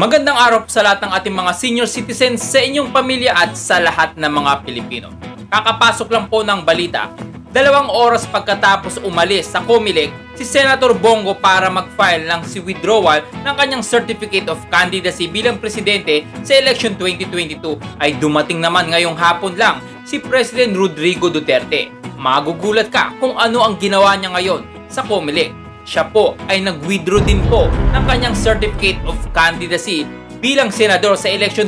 Magandang araw po sa lahat ng ating mga senior citizens, sa inyong pamilya at sa lahat ng mga Pilipino. Kakapasok lang po ng balita. 2 oras pagkatapos umalis sa COMELEC si Senator Bongo para mag-file ng withdrawal ng kanyang Certificate of Candidacy bilang presidente sa election 2022 ay dumating naman ngayong hapon lang si President Rodrigo Duterte. Magugulat ka kung ano ang ginawa niya ngayon sa COMELEC. Siya po ay nag-withdraw din po ng kanyang Certificate of Candidacy bilang senador sa election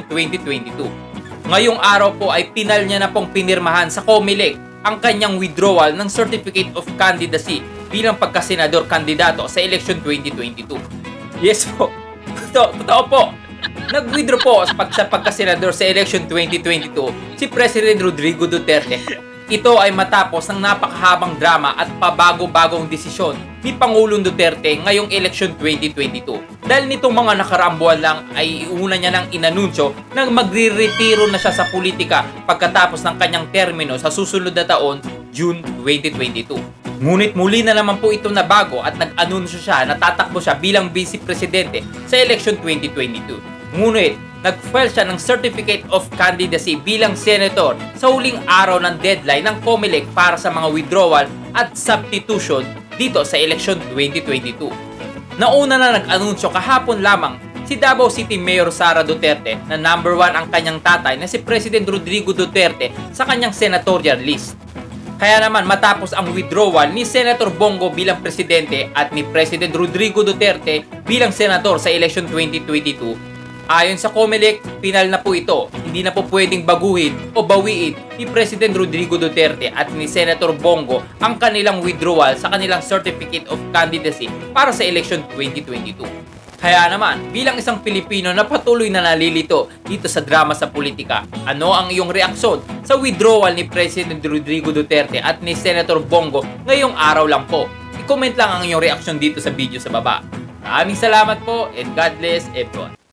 2022. Ngayong araw po ay pinal niya na pong pinirmahan sa COMELEC ang kanyang withdrawal ng Certificate of Candidacy bilang pagkasenador kandidato sa election 2022. Yes po, totoo po. Nag-withdraw po sa pagkasenador sa election 2022 si President Rodrigo Duterte. Ito ay matapos ng napakahabang drama at pabago-bagong desisyon ni Pangulong Duterte ngayong election 2022. Dahil nitong mga nakaraang buwan lang ay una niya nang inanunsyo na magre-retiro na siya sa politika pagkatapos ng kanyang termino sa susunod na taon, June 2022. Ngunit muli na naman po ito na bago at nag-anunsyo siya na tatakbo siya bilang Vice Presidente sa election 2022. Ngunit nag-file siya ng Certificate of Candidacy bilang senator sa huling araw ng deadline ng COMELEC para sa mga withdrawal at substitution dito sa election 2022. Nauna na nag-anunsyo kahapon lamang si Davao City Mayor Sara Duterte na number 1 ang kanyang tatay na si President Rodrigo Duterte sa kanyang senatorial list. Kaya naman matapos ang withdrawal ni Senator Bongo bilang presidente at ni President Rodrigo Duterte bilang senador sa election 2022, ayon sa COMELEC, pinal na po ito. Hindi na po pwedeng baguhin o bawiin ni President Rodrigo Duterte at ni Senator Bongo ang kanilang withdrawal sa kanilang Certificate of Candidacy para sa election 2022. Kaya naman, bilang isang Pilipino na patuloy na nalilito dito sa drama sa politika, ano ang iyong reaksyon sa withdrawal ni President Rodrigo Duterte at ni Senator Bongo ngayong araw lang po? I-comment lang ang iyong reaksyon dito sa video sa baba. Maraming salamat po and God bless everyone.